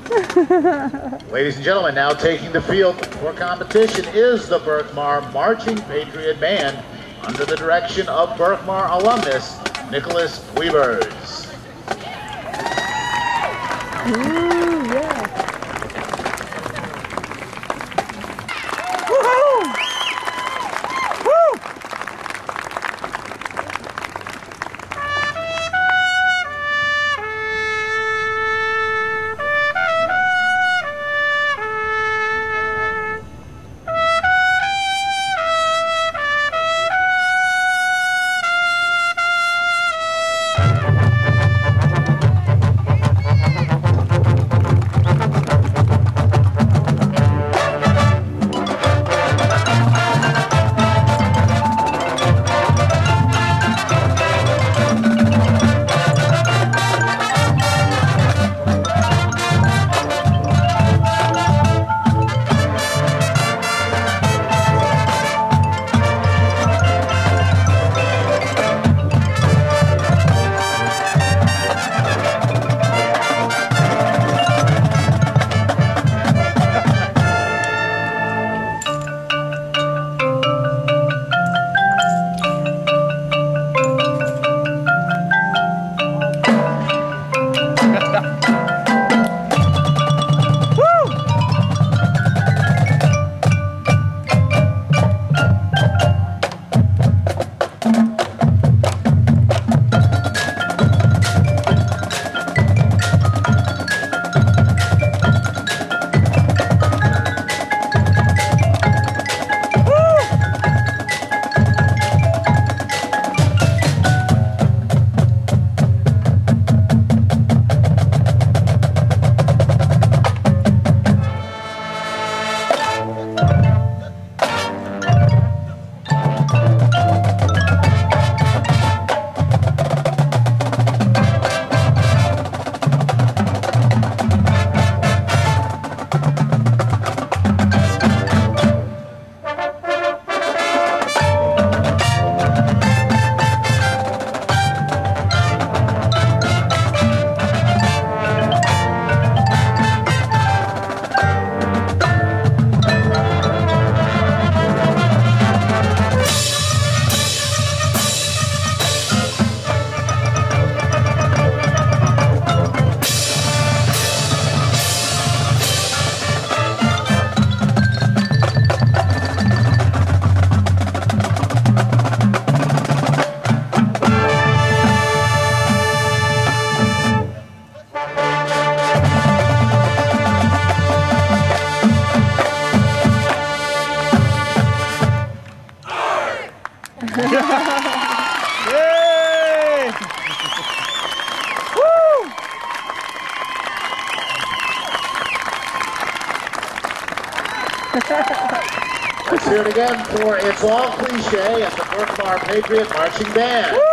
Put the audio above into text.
Ladies and gentlemen, now taking the field for competition is the Berkmar Marching Patriot Band under the direction of Berkmar alumnus Nicholas Weavers. Ooh, yeah. Yay! Woo! Let's hear it again for It's All Cliche at the Berkmar Patriot Marching Band.